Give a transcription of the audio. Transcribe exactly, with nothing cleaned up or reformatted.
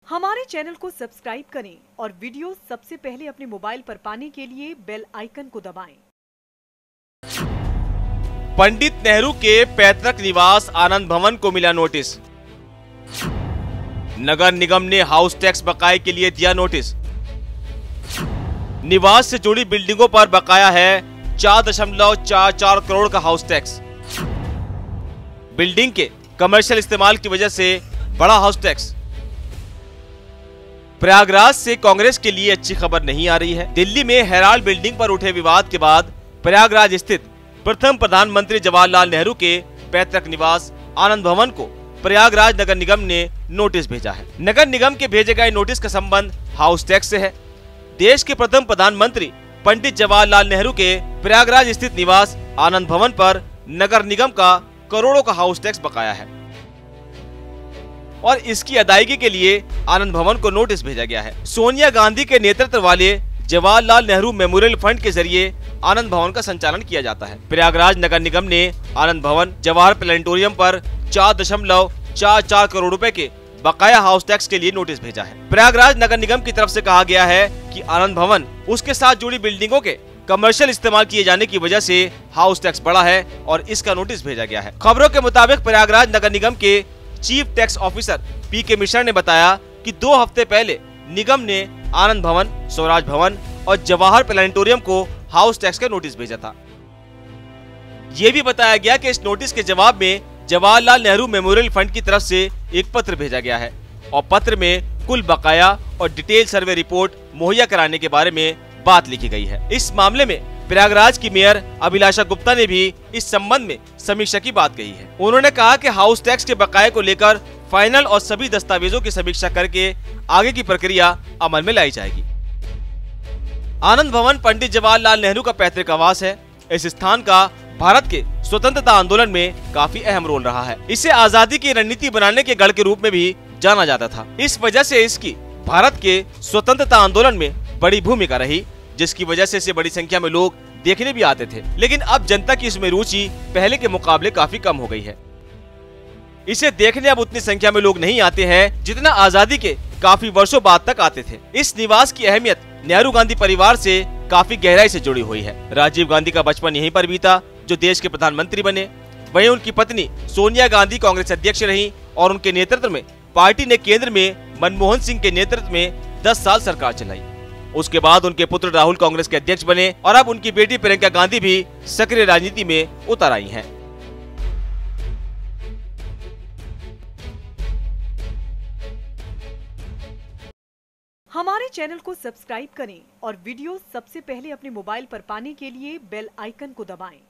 हमारे चैनल को सब्सक्राइब करें और वीडियो सबसे पहले अपने मोबाइल पर पाने के लिए बेल आइकन को दबाएं। पंडित नेहरू के पैतृक निवास आनंद भवन को मिला नोटिस। नगर निगम ने हाउस टैक्स बकाये के लिए दिया नोटिस। निवास से जुड़ी बिल्डिंगों पर बकाया है चार दशमलव चार चार करोड़ का हाउस टैक्स। बिल्डिंग के कमर्शियल इस्तेमाल की वजह से बड़ा हाउस टैक्स। प्रयागराज से कांग्रेस के लिए अच्छी खबर नहीं आ रही है। दिल्ली में हेराल्ड बिल्डिंग पर उठे विवाद के बाद प्रयागराज स्थित प्रथम प्रधानमंत्री जवाहरलाल नेहरू के पैतृक निवास आनंद भवन को प्रयागराज नगर निगम ने नोटिस भेजा है। नगर निगम के भेजे गए नोटिस का संबंध हाउस टैक्स से है। देश के प्रथम प्रधानमंत्री पंडित जवाहरलाल नेहरू के प्रयागराज स्थित निवास आनंद भवन पर नगर निगम का करोड़ों का हाउस टैक्स बकाया है और इसकी अदायगी के लिए आनंद भवन को नोटिस भेजा गया है। सोनिया गांधी के नेतृत्व वाले जवाहरलाल नेहरू मेमोरियल फंड के जरिए आनंद भवन का संचालन किया जाता है। प्रयागराज नगर निगम ने आनंद भवन जवाहर प्लेनेटोरियम पर चार दशमलव चार चार करोड़ रुपए के बकाया हाउस टैक्स के लिए नोटिस भेजा है। प्रयागराज नगर निगम की तरफ से कहा गया है कि आनंद भवन उसके साथ जुड़ी बिल्डिंगों के कमर्शियल इस्तेमाल किए जाने की वजह से हाउस टैक्स बढ़ा है और इसका नोटिस भेजा गया है। खबरों के मुताबिक प्रयागराज नगर निगम के चीफ टैक्स ऑफिसर पी के मिश्रा ने बताया कि दो हफ्ते पहले निगम ने आनंद भवन, स्वराज भवन और जवाहर प्लेनेटोरियम को हाउस टैक्स का नोटिस भेजा था। ये भी बताया गया कि इस नोटिस के जवाब में जवाहरलाल नेहरू मेमोरियल फंड की तरफ से एक पत्र भेजा गया है और पत्र में कुल बकाया और डिटेल सर्वे रिपोर्ट मुहैया कराने के बारे में बात लिखी गई है। इस मामले में प्रयागराज की मेयर अभिलाषा गुप्ता ने भी इस संबंध में समीक्षा की बात कही है। उन्होंने कहा कि हाउस टैक्स के बकाये को लेकर फाइनल और सभी दस्तावेजों की समीक्षा करके आगे की प्रक्रिया अमल में लाई जाएगी। आनंद भवन पंडित जवाहरलाल नेहरू का पैतृक आवास है। इस स्थान का भारत के स्वतंत्रता आंदोलन में काफी अहम रोल रहा है। इसे आजादी की रणनीति बनाने के गढ़ के रूप में भी जाना जाता था। इस वजह से इसकी भारत के स्वतंत्रता आंदोलन में बड़ी भूमिका रही, जिसकी वजह से इसे बड़ी संख्या में लोग देखने भी आते थे। लेकिन अब जनता की इसमें रुचि पहले के मुकाबले काफी कम हो गई है। इसे देखने अब उतनी संख्या में लोग नहीं आते हैं जितना आजादी के काफी वर्षों बाद तक आते थे। इस निवास की अहमियत नेहरू गांधी परिवार से काफी गहराई से जुड़ी हुई है। राजीव गांधी का बचपन यहीं पर बीता, जो देश के प्रधानमंत्री बने। वहीं उनकी पत्नी सोनिया गांधी कांग्रेस अध्यक्ष रही और उनके नेतृत्व में पार्टी ने केंद्र में मनमोहन सिंह के नेतृत्व में दस साल सरकार चलाई। उसके बाद उनके पुत्र राहुल कांग्रेस के अध्यक्ष बने और अब उनकी बेटी प्रियंका गांधी भी सक्रिय राजनीति में उतर आई हैं। हमारे चैनल को सब्सक्राइब करें और वीडियो सबसे पहले अपने मोबाइल पर पाने के लिए बेल आइकन को दबाएं।